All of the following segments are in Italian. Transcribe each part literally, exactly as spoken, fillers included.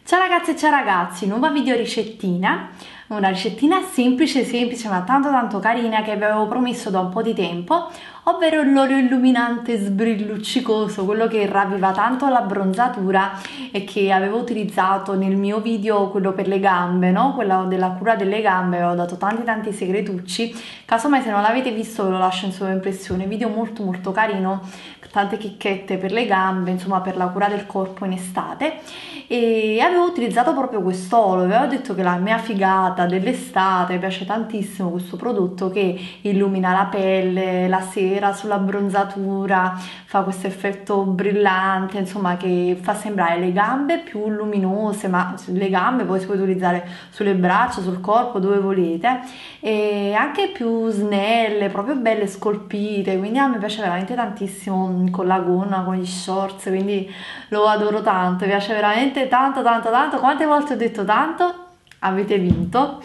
Ciao ragazze e ciao ragazzi, nuova video ricettina, una ricettina semplice semplice ma tanto tanto carina che vi avevo promesso da un po' di tempo, ovvero l'olio illuminante sbrilluccicoso, quello che ravviva tanto la bronzatura e che avevo utilizzato nel mio video, quello per le gambe, no? Quello della cura delle gambe, avevo dato tanti tanti segretucci, casomai se non l'avete visto ve lo lascio in sovraimpressione, video molto molto carino, tante chicchette per le gambe, insomma per la cura del corpo in estate, e avevo utilizzato proprio quest'olio, avevo detto che la mia figata dell'estate, mi piace tantissimo questo prodotto che illumina la pelle la sera sulla bronzatura, fa questo effetto brillante, insomma che fa sembrare le gambe più luminose, ma le gambe poi si può utilizzare sulle braccia, sul corpo, dove volete, e anche più snelle, proprio belle scolpite, quindi a me piace veramente tantissimo con la gonna, con gli shorts, quindi lo adoro tanto, mi piace veramente tanto tanto tanto. Quante volte ho detto tanto? Avete vinto.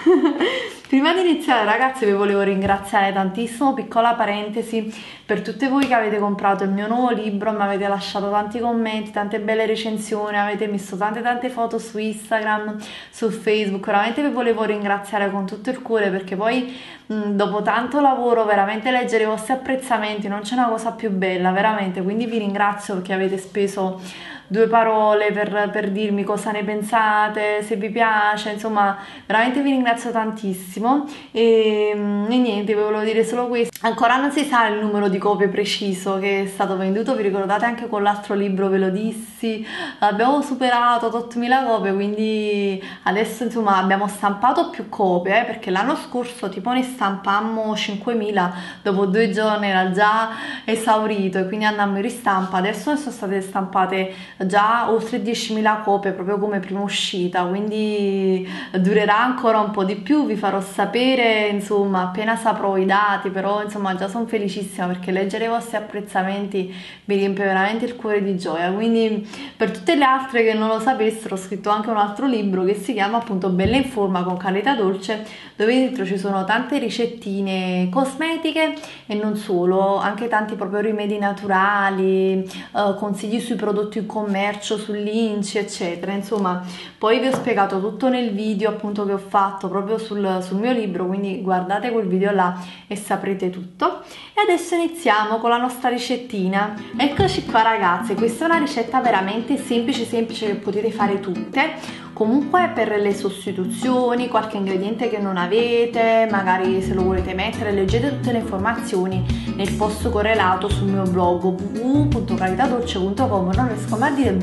Prima di iniziare ragazzi vi volevo ringraziare tantissimo, piccola parentesi, per tutte voi che avete comprato il mio nuovo libro, mi avete lasciato tanti commenti, tante belle recensioni, avete messo tante tante foto su Instagram, su Facebook, veramente vi volevo ringraziare con tutto il cuore, perché poi mh, dopo tanto lavoro veramente leggere i vostri apprezzamenti non c'è una cosa più bella, veramente, quindi vi ringrazio perché avete speso due parole per, per dirmi cosa ne pensate, se vi piace, insomma veramente vi ringrazio tantissimo e, e niente, vi volevo dire solo questo. Ancora non si sa il numero di copie preciso che è stato venduto, vi ricordate anche con l'altro libro ve lo dissi, abbiamo superato ottomila copie, quindi adesso insomma abbiamo stampato più copie, eh, perché l'anno scorso tipo ne stampammo cinquemila, dopo due giorni era già esaurito e quindi andammo in ristampa, adesso ne sono state stampate già oltre diecimila copie proprio come prima uscita, quindi durerà ancora un po' di più, vi farò sapere insomma appena saprò i dati, però insomma già sono felicissima perché leggere i vostri apprezzamenti mi riempie veramente il cuore di gioia. Quindi per tutte le altre che non lo sapessero ho scritto anche un altro libro che si chiama appunto Bella in forma con Carita Dolce, dove dentro ci sono tante ricettine cosmetiche e non solo, anche tanti proprio rimedi naturali, eh, consigli sui prodotti in commercio, sull'I N C I eccetera, insomma poi vi ho spiegato tutto nel video appunto che ho fatto proprio sul, sul mio libro, quindi guardate quel video là e saprete tutto. E adesso iniziamo con la nostra ricettina. Eccoci qua ragazze, questa è una ricetta veramente semplice semplice che potete fare tutte. Comunque per le sostituzioni, qualche ingrediente che non avete, magari se lo volete mettere, leggete tutte le informazioni nel post correlato sul mio blog w w w punto caritadolce punto com, non riesco mai a dire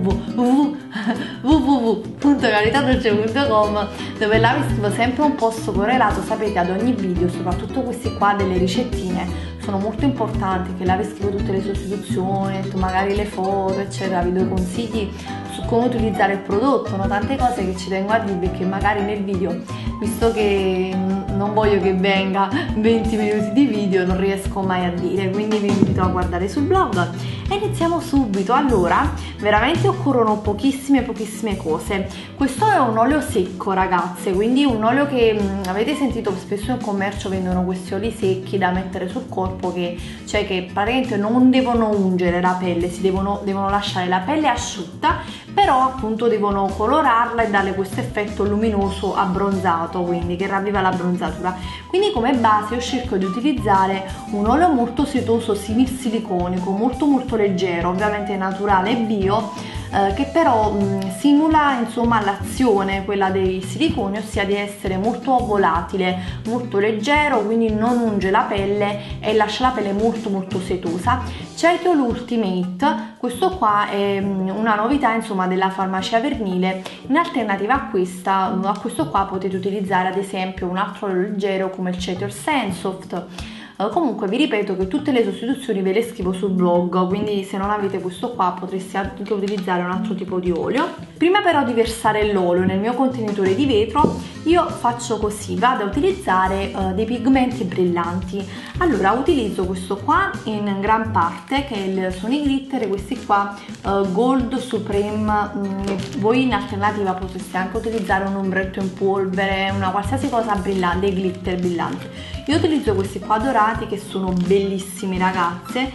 w w w punto caritadolce punto com, dove là vi scrivo sempre un post correlato, sapete, ad ogni video, soprattutto questi qua delle ricettine sono molto importanti, che là vi scrivo tutte le sostituzioni, magari le foto eccetera, vi do consigli su come utilizzare il prodotto, no? Tante cose che ci tengo a dirvi che magari nel video, visto che non voglio che venga venti minuti di video, non riesco mai a dire, quindi vi invito a guardare sul blog e iniziamo subito. Allora, veramente occorrono pochissime pochissime cose. Questo è un olio secco ragazze, quindi un olio che mh, avete sentito spesso in commercio, vendono questi oli secchi da mettere sul corpo, che cioè che praticamente non devono ungere la pelle, si devono, devono lasciare la pelle asciutta, però appunto devono colorarla e darle questo effetto luminoso abbronzato, quindi che ravviva la bronzatura. Quindi come base io cerco di utilizzare un olio molto setoso simil siliconico, molto molto leggero, ovviamente naturale e bio, eh, che però mh, simula insomma l'azione, quella dei siliconi, ossia di essere molto volatile, molto leggero, quindi non unge la pelle e lascia la pelle molto molto setosa. Ceto l'Ultimate, questo qua è una novità insomma della farmacia Vernile. In alternativa a questa, a questo qua potete utilizzare ad esempio un altro olio leggero come il Ceto Sensoft. Comunque vi ripeto che tutte le sostituzioni ve le scrivo sul blog, quindi se non avete questo qua potreste anche utilizzare un altro tipo di olio. Prima però di versare l'olio nel mio contenitore di vetro io faccio così, vado a utilizzare uh, dei pigmenti brillanti. Allora utilizzo questo qua in gran parte che il, sono i glitter, questi qua uh, Gold Supreme, mm, voi in alternativa potreste anche utilizzare un ombretto in polvere, una qualsiasi cosa brillante, dei glitter brillanti. Io utilizzo questi qua dorati che sono bellissimi ragazze,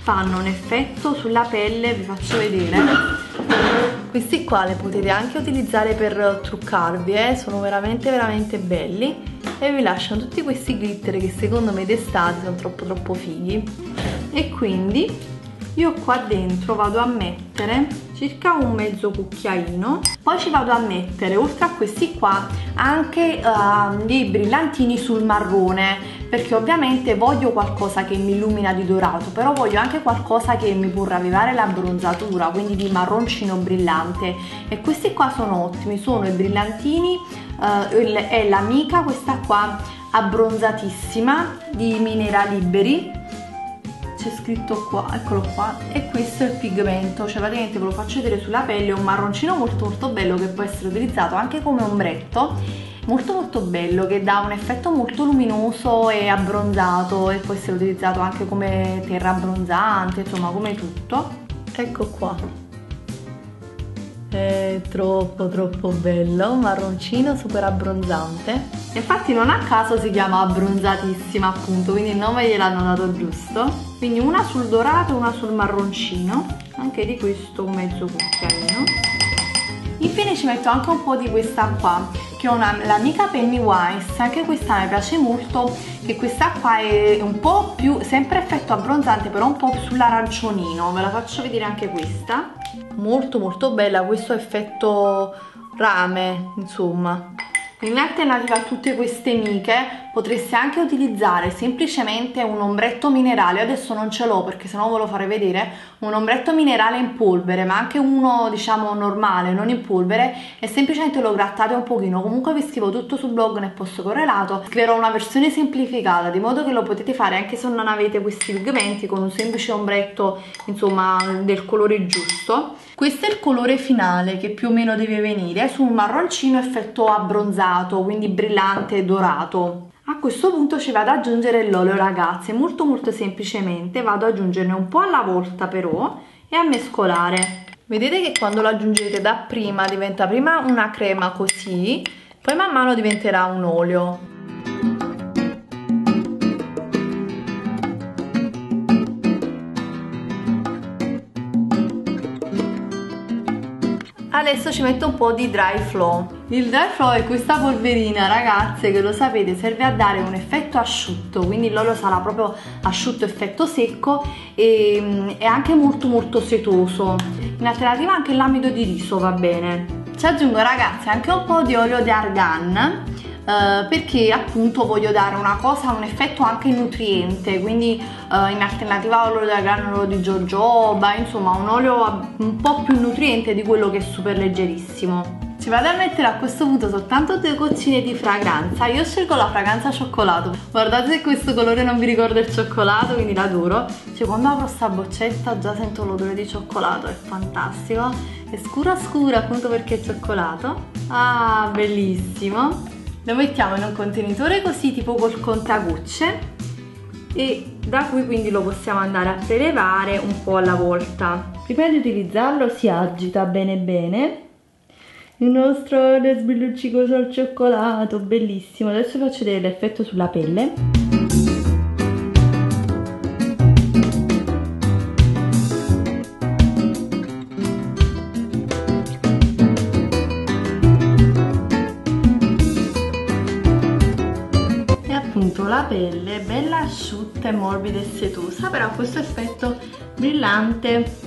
fanno un effetto sulla pelle, vi faccio vedere. Questi qua li potete anche utilizzare per truccarvi, eh? Sono veramente veramente belli e vi lasciano tutti questi glitter che secondo me d'estate sono troppo troppo fighi. E quindi io qua dentro vado a mettere circa un mezzo cucchiaino, poi ci vado a mettere oltre a questi qua anche uh, dei brillantini sul marrone, perché ovviamente voglio qualcosa che mi illumina di dorato, però voglio anche qualcosa che mi può ravvivare la bronzatura, quindi di marroncino brillante, e questi qua sono ottimi, sono i brillantini uh, è l'amica questa qua abbronzatissima di Minera Liberi, c'è scritto qua, eccolo qua, e questo è il pigmento, cioè praticamente ve lo faccio vedere sulla pelle, è un marroncino molto molto bello che può essere utilizzato anche come ombretto, molto molto bello, che dà un effetto molto luminoso e abbronzato, e può essere utilizzato anche come terra abbronzante, insomma come tutto. Ecco qua, è troppo troppo bello, un marroncino super abbronzante, infatti non a caso si chiama abbronzatissima appunto, quindi il nome gliel'hanno dato giusto. Quindi una sul dorato e una sul marroncino, anche di questo un mezzo cucchiaino. Infine ci metto anche un po' di questa qua, che è una, l'amica Pennywise, anche questa mi piace molto, che questa qua è un po' più, sempre effetto abbronzante, però un po' sull'arancionino, ve la faccio vedere anche questa, molto molto bella, questo effetto rame, insomma. In alternativa a tutte queste miche potreste anche utilizzare semplicemente un ombretto minerale, adesso non ce l'ho perché sennò ve lo farei vedere, un ombretto minerale in polvere, ma anche uno diciamo normale, non in polvere, e semplicemente lo grattate un pochino. Comunque vi scrivo tutto sul blog nel post correlato, scriverò una versione semplificata di modo che lo potete fare anche se non avete questi pigmenti, con un semplice ombretto insomma del colore giusto. Questo è il colore finale che più o meno deve venire su un marroncino effetto abbronzato, quindi brillante e dorato. A questo punto ci vado ad aggiungere l'olio, ragazze, molto molto semplicemente vado ad aggiungerne un po' alla volta però e a mescolare. Vedete che quando lo aggiungete dapprima diventa prima una crema così, poi man mano diventerà un olio. Adesso ci metto un po' di Dry Flow. Il Dry Flow è questa polverina, ragazze, che lo sapete serve a dare un effetto asciutto, quindi l'olio sarà proprio asciutto, effetto secco, e è anche molto molto setoso. In alternativa anche l'amido di riso va bene. Ci aggiungo, ragazze, anche un po' di olio di argan, Uh, perché appunto voglio dare una cosa, un effetto anche nutriente, quindi uh, in alternativa all'olio di argan, olio di jojoba, insomma un olio un po' più nutriente di quello che è super leggerissimo. Ci vado a mettere a questo punto soltanto due goccine di fragranza, io scelgo la fragranza cioccolato, guardate se questo colore non vi ricorda il cioccolato, quindi l'adoro, cioè quando apro sta boccetta già sento l'odore di cioccolato, è fantastico, è scura scura appunto perché è cioccolato, ah bellissimo. Lo mettiamo in un contenitore così tipo col contagocce e da qui quindi lo possiamo andare a prelevare un po' alla volta. Prima di utilizzarlo si agita bene bene il nostro olio sbrilluccicoso al cioccolato, bellissimo. Adesso vi faccio vedere l'effetto sulla pelle. La pelle è bella asciutta e morbida e setosa, però ha questo effetto brillante.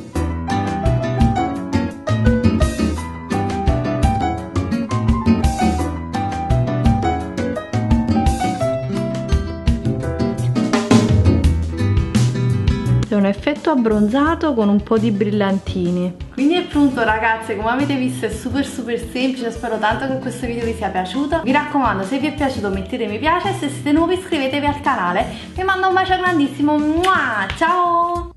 È un effetto abbronzato con un po' di brillantini. Quindi è pronto, ragazze, come avete visto è super super semplice, spero tanto che questo video vi sia piaciuto. Vi raccomando, se vi è piaciuto mettete mi piace, se siete nuovi iscrivetevi al canale. Vi mando un bacio grandissimo, ciao!